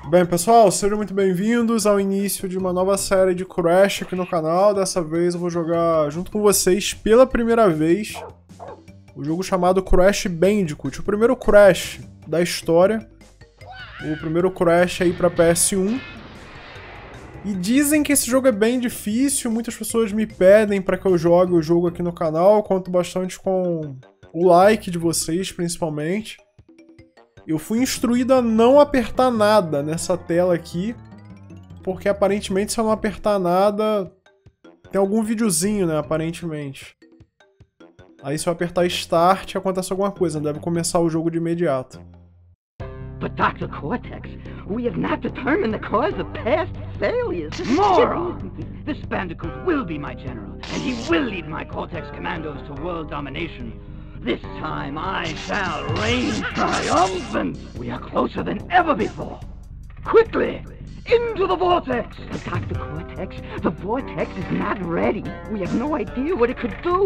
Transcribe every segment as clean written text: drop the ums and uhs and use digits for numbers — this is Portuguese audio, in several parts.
Bem, pessoal, sejam muito bem-vindos ao início de uma nova série de Crash aqui no canal. Dessa vez eu vou jogar junto com vocês pela primeira vez o jogo chamado Crash Bandicoot, o primeiro Crash da história, o primeiro Crash aí para PS1. E dizem que esse jogo é bem difícil, muitas pessoas me pedem para que eu jogue o jogo aqui no canal, eu conto bastante com o like de vocês, principalmente. Eu fui instruído a não apertar nada nessa tela aqui, porque aparentemente se eu não apertar nada, tem algum videozinho, né, aparentemente. Aí se eu apertar Start, acontece alguma coisa, deve começar o jogo de imediato. But Dr. Cortex, we have not determined the cause of past failures. Moron! This Bandicoot will be my general, and he will lead my Cortex commandos to world domination. This time I shall reign triumphant! We are closer than ever before! Quickly! Into the vortex! But Dr. Cortex, the vortex is not ready. We have no idea what it could do.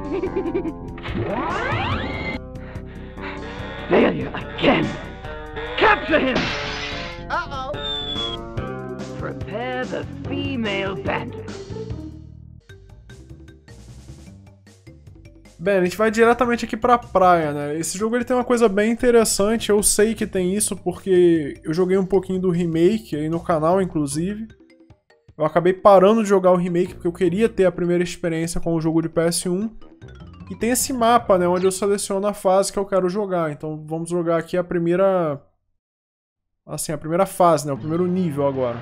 Failure again! Capture him! Uh-oh! Prepare the female bandit. Bem, a gente vai diretamente aqui pra praia, né? Esse jogo ele tem uma coisa bem interessante, eu sei que tem isso porque eu joguei um pouquinho do remake aí no canal, inclusive. Eu acabei parando de jogar o remake porque eu queria ter a primeira experiência com o jogo de PS1. E tem esse mapa, né, onde eu seleciono a fase que eu quero jogar. Então vamos jogar aqui a primeira... assim, a primeira fase, né, o primeiro nível agora.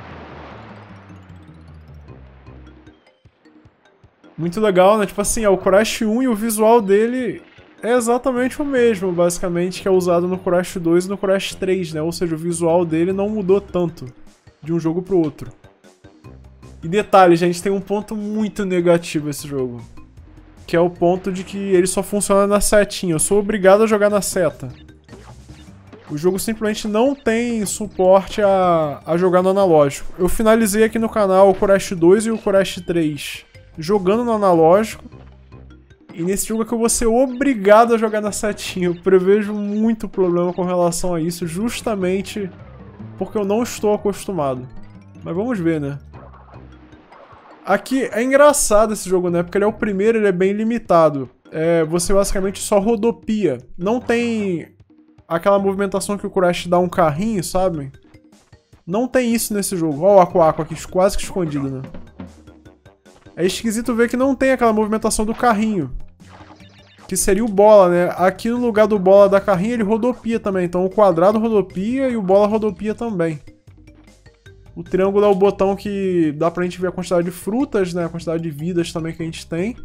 Muito legal, né? Tipo assim, o Crash 1 e o visual dele é exatamente o mesmo, basicamente, que é usado no Crash 2 e no Crash 3, né? Ou seja, o visual dele não mudou tanto de um jogo pro outro. E detalhe, gente, tem um ponto muito negativo esse jogo. Que é o ponto de que ele só funciona na setinha. Eu sou obrigado a jogar na seta. O jogo simplesmente não tem suporte a jogar no analógico. Eu finalizei aqui no canal o Crash 2 e o Crash 3 jogando no analógico. E nesse jogo aqui eu vou ser obrigado a jogar na setinha. Eu prevejo muito problema com relação a isso, justamente porque eu não estou acostumado. Mas vamos ver, né? Aqui é engraçado esse jogo, né? Porque ele é o primeiro, ele é bem limitado. Você basicamente só rodopia. Não tem aquela movimentação que o Crash dá um carrinho, sabe? Não tem isso nesse jogo. Olha o Aquaco aqui, quase que escondido, né? É esquisito ver que não tem aquela movimentação do carrinho. Que seria o bola, né? Aqui no lugar do bola da carrinho ele rodopia também. Então o quadrado rodopia e o bola rodopia também. O triângulo é o botão que dá pra gente ver a quantidade de frutas, né? A quantidade de vidas também que a gente tem.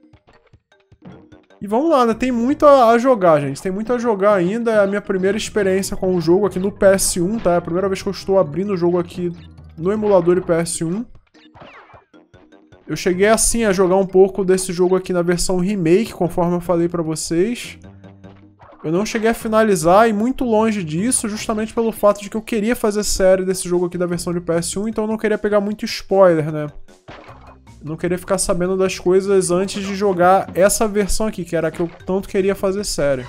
E vamos lá, né? Tem muito a jogar, gente. Tem muito a jogar ainda. É a minha primeira experiência com o jogo aqui no PS1, tá? É a primeira vez que eu estou abrindo o jogo aqui no emulador de PS1. Eu cheguei assim a jogar um pouco desse jogo aqui na versão remake, conforme eu falei pra vocês. Eu não cheguei a finalizar e muito longe disso, justamente pelo fato de que eu queria fazer série desse jogo aqui da versão de PS1, então eu não queria pegar muito spoiler, né? Eu não queria ficar sabendo das coisas antes de jogar essa versão aqui, que era a que eu tanto queria fazer série.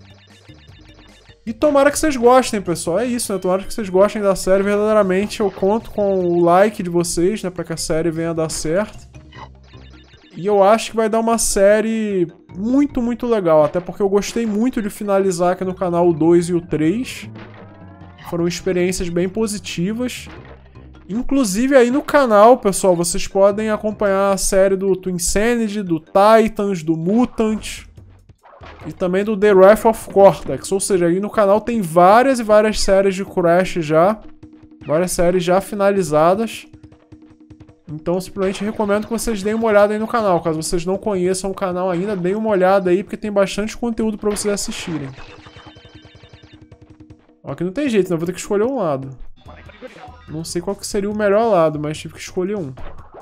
E tomara que vocês gostem, pessoal. É isso, né? Tomara que vocês gostem da série. Verdadeiramente eu conto com o like de vocês, né? Pra que a série venha a dar certo. E eu acho que vai dar uma série muito, muito legal. Até porque eu gostei muito de finalizar aqui no canal o 2 e o 3. Foram experiências bem positivas. Inclusive aí no canal, pessoal, vocês podem acompanhar a série do Twinsanity, do Titans, do Mutant e também do The Wrath of Cortex. Ou seja, aí no canal tem várias e várias séries de Crash já. Várias séries já finalizadas. Então simplesmente recomendo que vocês deem uma olhada aí no canal. Caso vocês não conheçam o canal ainda, deem uma olhada aí, porque tem bastante conteúdo pra vocês assistirem. Aqui não tem jeito, né? Eu vou ter que escolher um lado. Não sei qual que seria o melhor lado, mas tive que escolher um.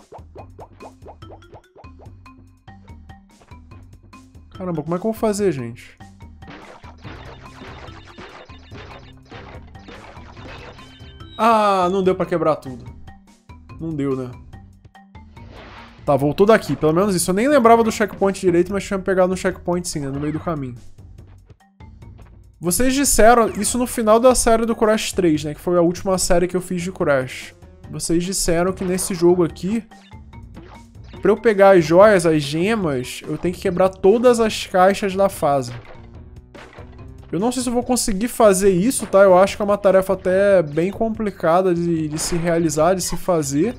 Caramba, como é que eu vou fazer, gente? Ah, não deu pra quebrar tudo. Não deu, né? Tá, voltou daqui. Pelo menos isso. Eu nem lembrava do checkpoint direito, mas tinha pegado no checkpoint sim, né? No meio do caminho. Vocês disseram, isso no final da série do Crash 3, né? Que foi a última série que eu fiz de Crash. Vocês disseram que nesse jogo aqui, pra eu pegar as joias, as gemas, eu tenho que quebrar todas as caixas da fase. Eu não sei se eu vou conseguir fazer isso, tá? Eu acho que é uma tarefa até bem complicada de se realizar, de se fazer.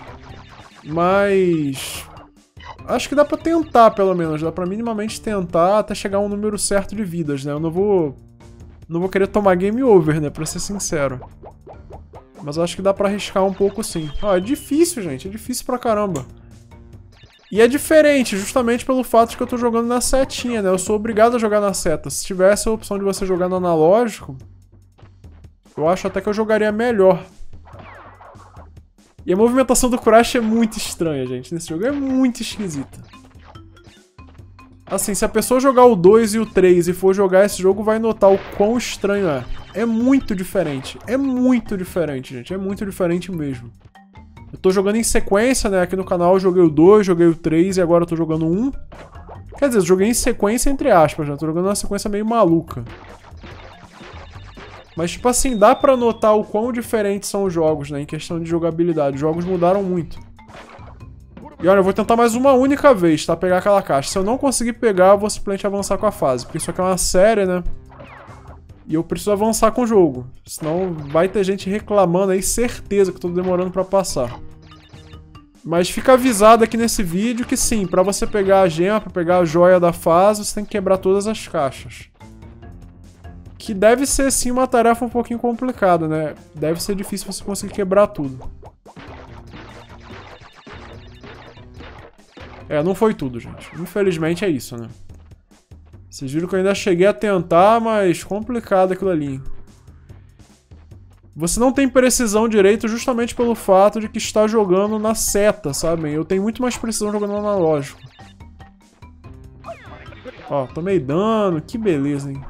Mas... acho que dá pra tentar, pelo menos. Dá pra minimamente tentar até chegar a um número certo de vidas, né? Eu não vou querer tomar game over, né? Pra ser sincero. Mas acho que dá pra arriscar um pouco sim. Ah, é difícil, gente. É difícil pra caramba. E é diferente, justamente pelo fato de que eu tô jogando na setinha, né? Eu sou obrigado a jogar na seta. Se tivesse a opção de você jogar no analógico, eu acho até que eu jogaria melhor. E a movimentação do Crash é muito estranha, gente. Nesse jogo é muito esquisita. Assim, se a pessoa jogar o 2 e o 3 e for jogar esse jogo, vai notar o quão estranho é. É muito diferente. É muito diferente, gente. É muito diferente mesmo. Eu tô jogando em sequência, né? Aqui no canal eu joguei o 2, joguei o 3 e agora eu tô jogando o 1. Quer dizer, eu joguei em sequência entre aspas, né? Tô jogando uma sequência meio maluca. Mas, tipo assim, dá pra notar o quão diferentes são os jogos, né? Em questão de jogabilidade. Os jogos mudaram muito. E olha, eu vou tentar mais uma única vez, tá? Pegar aquela caixa. Se eu não conseguir pegar, eu vou simplesmente avançar com a fase. Porque isso aqui é uma série, né? E eu preciso avançar com o jogo. Senão vai ter gente reclamando aí, certeza que eu tô demorando pra passar. Mas fica avisado aqui nesse vídeo que sim, pra você pegar a gema, pra pegar a joia da fase, você tem que quebrar todas as caixas. Que deve ser sim uma tarefa um pouquinho complicada, né? Deve ser difícil você conseguir quebrar tudo. É, não foi tudo, gente. Infelizmente é isso, né? Vocês viram que eu ainda cheguei a tentar, mas complicado aquilo ali. Você não tem precisão direito justamente pelo fato de que está jogando na seta, sabe? Eu tenho muito mais precisão jogando no analógico. Ó, tomei dano, que beleza, hein?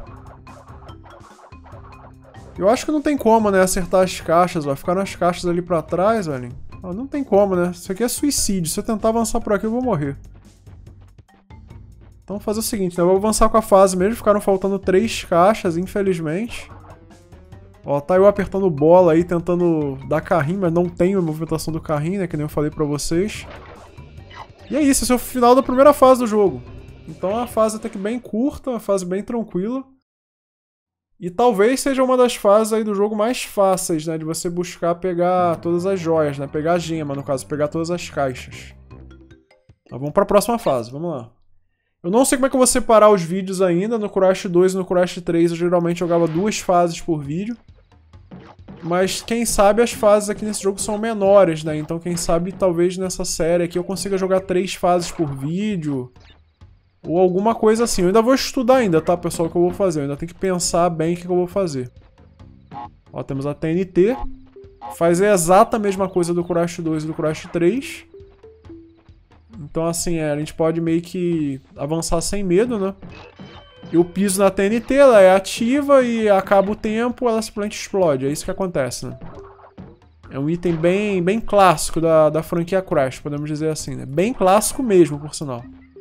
Eu acho que não tem como, né, acertar as caixas, ó. Ficar nas caixas ali pra trás, velho. Ó, não tem como, né? Isso aqui é suicídio. Se eu tentar avançar por aqui, eu vou morrer. Então vou fazer o seguinte, né? Eu vou avançar com a fase mesmo. Ficaram faltando 3 caixas, infelizmente. Ó, tá eu apertando bola aí, tentando dar carrinho, mas não tenho a movimentação do carrinho, né? Que nem eu falei pra vocês. E é isso, esse é o final da primeira fase do jogo. Então é uma fase até que bem curta, uma fase bem tranquila. E talvez seja uma das fases aí do jogo mais fáceis, né? De você buscar pegar todas as joias, né? Pegar a gema, no caso, pegar todas as caixas. Então vamos pra próxima fase, vamos lá. Eu não sei como é que eu vou separar os vídeos ainda. No Crash 2 e no Crash 3 eu geralmente jogava 2 fases por vídeo. Mas quem sabe as fases aqui nesse jogo são menores, né? Então quem sabe talvez nessa série aqui eu consiga jogar 3 fases por vídeo. Ou alguma coisa assim. Eu ainda vou estudar ainda, tá, pessoal, o que eu vou fazer. Eu ainda tenho que pensar bem o que eu vou fazer. Ó, temos a TNT. Faz a exata mesma coisa do Crash 2 e do Crash 3. Então, assim, a gente pode meio que avançar sem medo, né? Eu piso na TNT, ela é ativa e acaba o tempo, ela simplesmente explode. É isso que acontece, né? É um item bem clássico da franquia Crash, podemos dizer assim, né? Bem clássico mesmo, por sinal.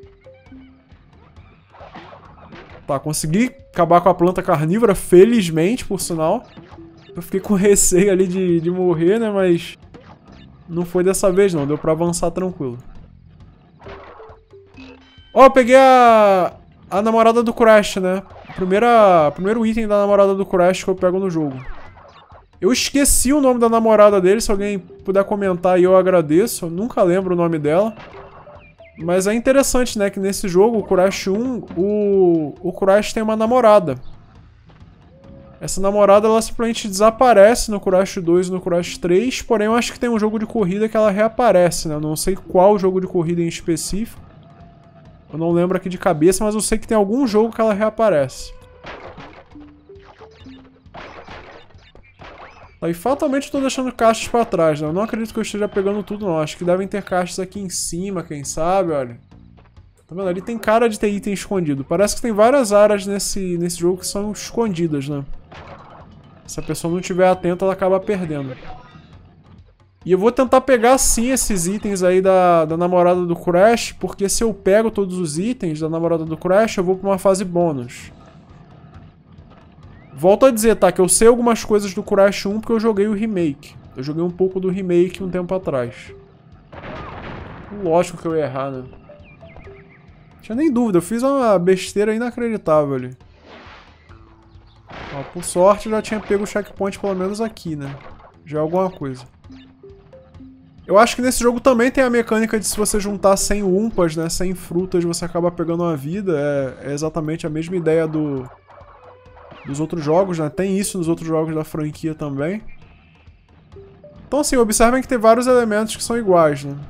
Tá, consegui acabar com a planta carnívora, felizmente, por sinal. Eu fiquei com receio ali de morrer, né? Mas não foi dessa vez, não. Deu pra avançar tranquilo. Ó, eu peguei a namorada do Crash, né? Primeiro item da namorada do Crash que eu pego no jogo. Eu esqueci o nome da namorada dele. Se alguém puder comentar aí, eu agradeço. Eu nunca lembro o nome dela. Mas é interessante, né, que nesse jogo, o Crash 1, o Crash tem uma namorada. Essa namorada, ela simplesmente desaparece no Crash 2 e no Crash 3, porém eu acho que tem um jogo de corrida que ela reaparece, né? Eu não sei qual jogo de corrida em específico. Eu não lembro aqui de cabeça, mas eu sei que tem algum jogo que ela reaparece. Tá, e fatalmente eu tô deixando caixas pra trás, né? Eu não acredito que eu esteja pegando tudo, não. Acho que devem ter caixas aqui em cima, quem sabe, olha. Tá vendo? Ali tem cara de ter item escondido. Parece que tem várias áreas nesse jogo que são escondidas, né? Se a pessoa não estiver atenta, ela acaba perdendo. E eu vou tentar pegar, sim, esses itens aí da namorada do Crash, porque se eu pego todos os itens da namorada do Crash, eu vou pra uma fase bônus. Volto a dizer, tá? Que eu sei algumas coisas do Crash 1 porque eu joguei o remake. Eu joguei um pouco do remake um tempo atrás. Lógico que eu ia errar, né? Não tinha nem dúvida, eu fiz uma besteira inacreditável ali. Ó, por sorte já tinha pego o checkpoint pelo menos aqui, né? Já é alguma coisa. Eu acho que nesse jogo também tem a mecânica de se você juntar 100 umpas, né? 100 frutas, você acaba pegando uma vida. É exatamente a mesma ideia dos outros jogos, né? Tem isso nos outros jogos da franquia também. Então assim, observem que tem vários elementos que são iguais, né?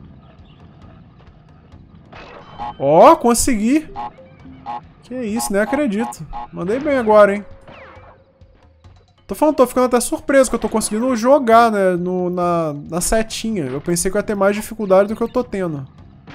Ó, consegui! Que isso, nem acredito. Mandei bem agora, hein? Tô falando, tô ficando até surpreso que eu tô conseguindo jogar, né, na setinha. Eu pensei que eu ia ter mais dificuldade do que eu tô tendo.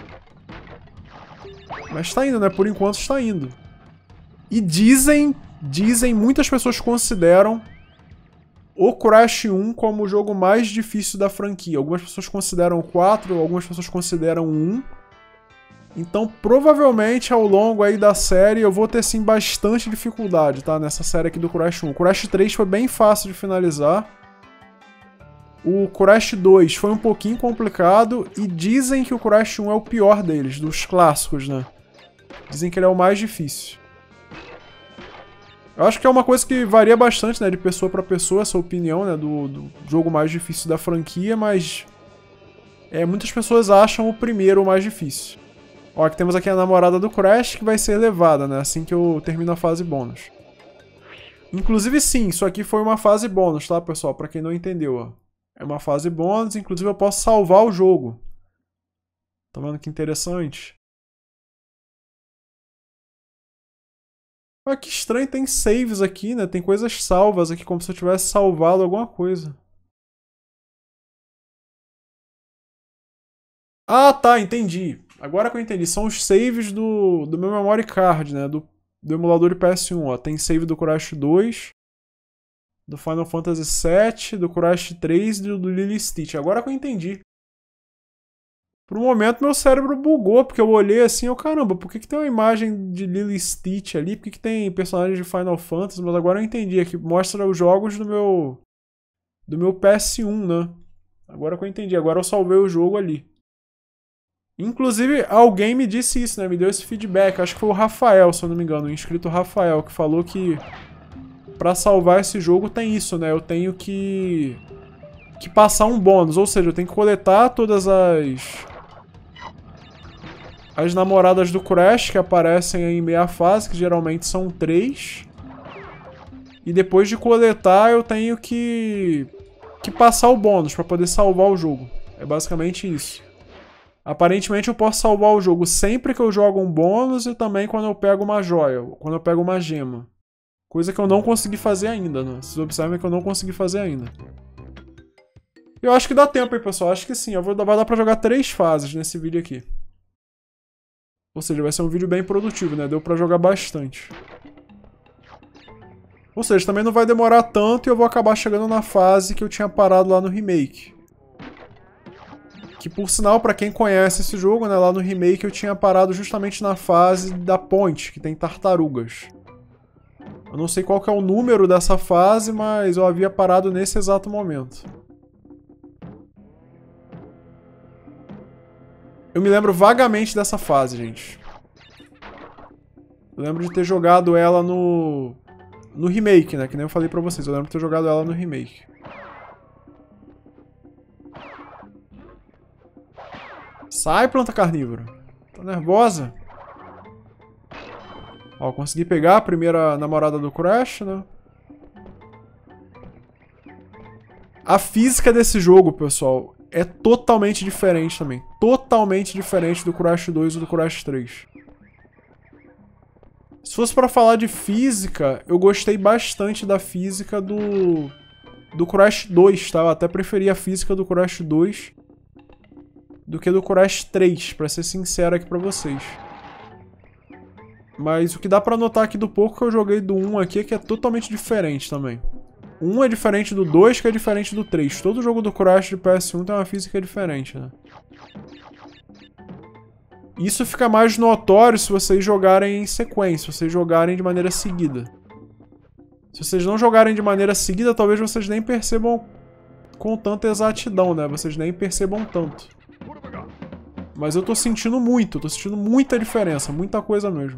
Mas tá indo, né? Por enquanto está indo. E dizem, muitas pessoas consideram o Crash 1 como o jogo mais difícil da franquia. Algumas pessoas consideram o 4, algumas pessoas consideram o 1. Então, provavelmente, ao longo aí da série, eu vou ter, sim, bastante dificuldade, tá? Nessa série aqui do Crash 1. O Crash 3 foi bem fácil de finalizar. O Crash 2 foi um pouquinho complicado. E dizem que o Crash 1 é o pior deles, dos clássicos, né? Dizem que ele é o mais difícil. Eu acho que é uma coisa que varia bastante, né? De pessoa pra pessoa, essa opinião, né? Do jogo mais difícil da franquia, mas... muitas pessoas acham o primeiro o mais difícil. Ó, que temos aqui a namorada do Crash, que vai ser levada, né? Assim que eu termino a fase bônus. Inclusive, sim, isso aqui foi uma fase bônus, tá, pessoal? Pra quem não entendeu, ó. É uma fase bônus, inclusive eu posso salvar o jogo. Tá vendo que interessante? Olha que estranho, tem saves aqui, né? Tem coisas salvas aqui, como se eu tivesse salvado alguma coisa. Ah, tá, entendi. Agora que eu entendi, são os saves do meu memory card, né? Do emulador de PS1, ó. Tem save do Crash 2, do Final Fantasy VII, do Crash 3 e do Lilo e Stitch. Agora que eu entendi. Por um momento meu cérebro bugou, porque eu olhei assim, caramba, por que tem uma imagem de Lilo e Stitch ali? Por que tem personagens de Final Fantasy? Mas agora eu entendi, aqui mostra os jogos do meu PS1, né? Agora que eu entendi, agora eu salvei o jogo ali. Inclusive, alguém me disse isso, né? Me deu esse feedback. Acho que foi o Rafael, se eu não me engano. O inscrito Rafael, que falou que pra salvar esse jogo tem isso, né? Eu tenho que passar um bônus. Ou seja, eu tenho que coletar todas as namoradas do Crash que aparecem em meia fase, que geralmente são 3. E depois de coletar, eu tenho que passar o bônus pra poder salvar o jogo. É basicamente isso. Aparentemente eu posso salvar o jogo sempre que eu jogo um bônus e também quando eu pego uma joia, quando eu pego uma gema. Coisa que eu não consegui fazer ainda, né? Vocês observem que eu não consegui fazer ainda. Eu acho que dá tempo aí, pessoal. Acho que sim. Vai dar pra jogar 3 fases nesse vídeo aqui. Ou seja, vai ser um vídeo bem produtivo, né? Deu pra jogar bastante. Ou seja, também não vai demorar tanto e eu vou acabar chegando na fase que eu tinha parado lá no remake. Que, por sinal, pra quem conhece esse jogo, né, lá no remake eu tinha parado justamente na fase da ponte, que tem tartarugas. Eu não sei qual que é o número dessa fase, mas eu havia parado nesse exato momento. Eu me lembro vagamente dessa fase, gente. Eu lembro de ter jogado ela no remake, né, que nem eu falei pra vocês. Eu lembro de ter jogado ela no remake. Sai, planta carnívora. Tá nervosa? Ó, consegui pegar a primeira namorada do Crash, né? A física desse jogo, pessoal, é totalmente diferente também. Totalmente diferente do Crash 2 e do Crash 3. Se fosse pra falar de física, eu gostei bastante da física do Crash 2, tá? Eu até preferi a física do Crash 2 do que do Crash 3, pra ser sincero aqui pra vocês. Mas o que dá pra notar aqui do pouco que eu joguei do 1 aqui é que é totalmente diferente também. O 1 é diferente do 2, que é diferente do 3. Todo jogo do Crash de PS1 tem uma física diferente, né? Isso fica mais notório se vocês jogarem em sequência, se vocês jogarem de maneira seguida. Se vocês não jogarem de maneira seguida, talvez vocês nem percebam com tanta exatidão, né? Vocês nem percebam tanto. Mas eu tô sentindo muita diferença, muita coisa mesmo.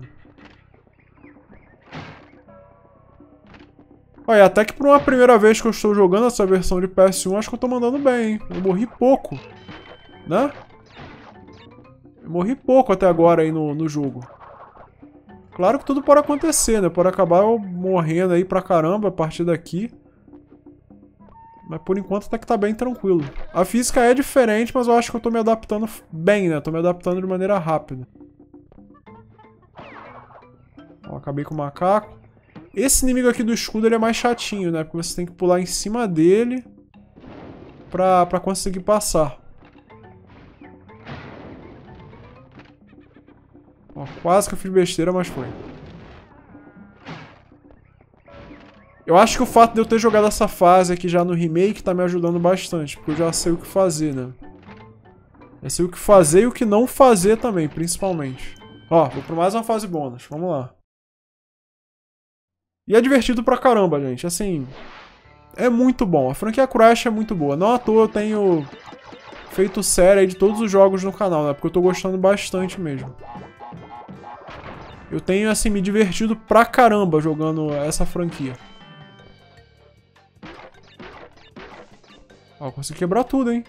Olha, até que por uma primeira vez que eu estou jogando essa versão de PS1, acho que eu tô mandando bem, hein? Eu morri pouco, né? Eu morri pouco até agora aí no jogo. Claro que tudo pode acontecer, né? Pode acabar eu morrendo aí pra caramba a partir daqui. Mas por enquanto até que tá bem tranquilo. A física é diferente, mas eu acho que eu tô me adaptando bem, né? Tô me adaptando de maneira rápida. Ó, acabei com o macaco. Esse inimigo aqui do escudo ele é mais chatinho, né? Porque você tem que pular em cima dele pra conseguir passar. Ó, quase que eu fiz besteira, mas foi. Eu acho que o fato de eu ter jogado essa fase aqui já no remake tá me ajudando bastante, porque eu já sei o que fazer, né? Eu sei o que fazer e o que não fazer também, principalmente. Ó, vou pra mais uma fase bônus, vamos lá. E é divertido pra caramba, gente, assim... É muito bom, a franquia Crash é muito boa. Não à toa eu tenho feito série aí de todos os jogos no canal, né? Porque eu tô gostando bastante mesmo. Eu tenho, assim, me divertido pra caramba jogando essa franquia. Ó, consegui quebrar tudo, hein?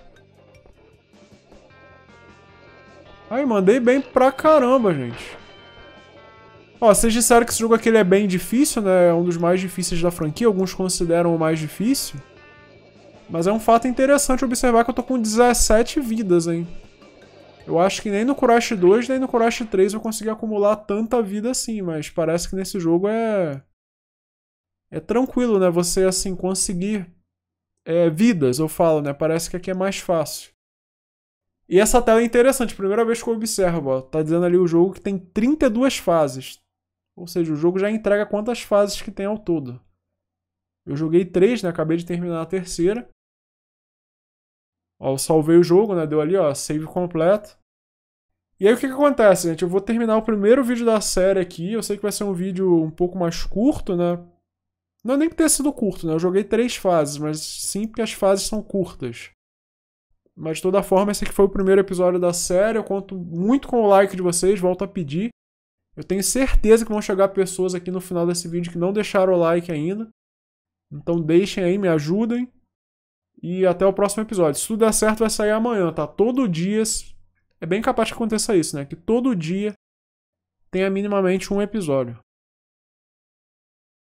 Aí, mandei bem pra caramba, gente. Ó, vocês disseram que esse jogo aqui ele é bem difícil, né? É um dos mais difíceis da franquia. Alguns consideram o mais difícil. Mas é um fato interessante observar que eu tô com 17 vidas, hein? Eu acho que nem no Crash 2, nem no Crash 3 eu consegui acumular tanta vida assim. Mas parece que nesse jogo é tranquilo, né? Você, assim, conseguir... vidas, eu falo, né? Parece que aqui é mais fácil. E essa tela é interessante. Primeira vez que eu observo, ó. Tá dizendo ali o jogo que tem 32 fases. Ou seja, o jogo já entrega quantas fases que tem ao todo. Eu joguei 3, né? Acabei de terminar a terceira. Ó, eu salvei o jogo, né? Deu ali, ó, save completo. E aí o que acontece, gente? Eu vou terminar o primeiro vídeo da série aqui. Eu sei que vai ser um vídeo um pouco mais curto, né? Não é nem por ter sido curto, né? Eu joguei 3 fases, mas sim porque as fases são curtas. Mas de toda forma, esse aqui foi o primeiro episódio da série. Eu conto muito com o like de vocês, volto a pedir. Eu tenho certeza que vão chegar pessoas aqui no final desse vídeo que não deixaram o like ainda. Então deixem aí, me ajudem. E até o próximo episódio. Se tudo der certo, vai sair amanhã, tá? Todo dia... É bem capaz que aconteça isso, né? Que todo dia tenha minimamente um episódio.